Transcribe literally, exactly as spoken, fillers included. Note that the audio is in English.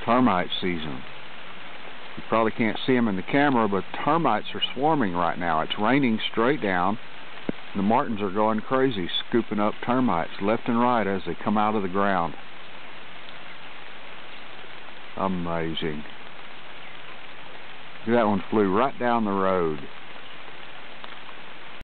termite season. You probably can't see them in the camera, but termites are swarming right now. It's raining straight down. The martins are going crazy, scooping up termites left and right as they come out of the ground. Amazing. That one flew right down the road.